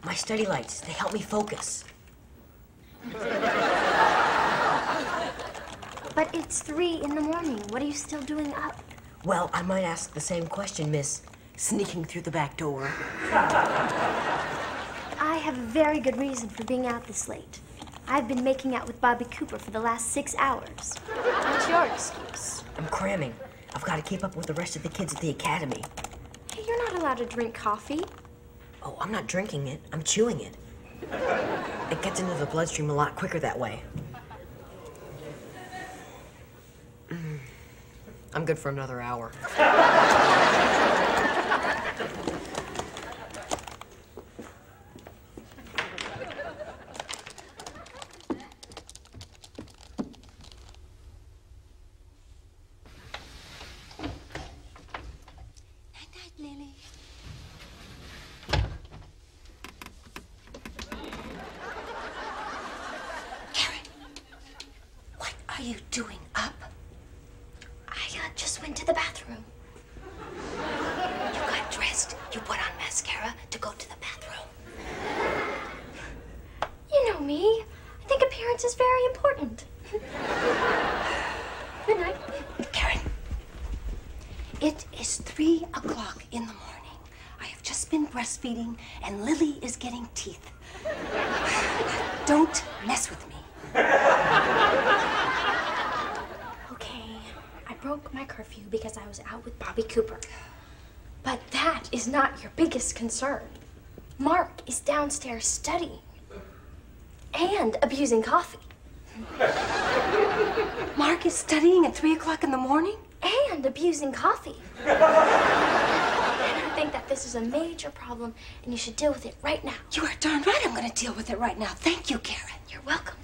My study lights, they help me focus. But it's 3 in the morning. What are you still doing up? Well, I might ask the same question, miss. Sneaking through the back door. I have a very good reason for being out this late. I've been making out with Bobby Cooper for the last 6 hours. What's your excuse? I'm cramming. I've got to keep up with the rest of the kids at the academy. Hey, you're not allowed to drink coffee. Oh, I'm not drinking it. I'm chewing it. It gets into the bloodstream a lot quicker that way. I'm good for another hour. Night-night, Lily. Karen, what are you doing up? I just went to the bathroom. You got dressed, you put on mascara to go to the bathroom. You know me. I think appearance is very important. Good night. Karen, it is 3 o'clock in the morning. I have just been breastfeeding and Lily is getting teeth. Don't mess with me. Okay, I broke my curfew because I was out with Bobby Cooper. But that is not your biggest concern. Mark is downstairs studying and abusing coffee. Mark is studying at 3 o'clock in the morning? And abusing coffee. And I think that this is a major problem and you should deal with it right now. You are darn right I'm going to deal with it right now. Thank you, Karen. You're welcome.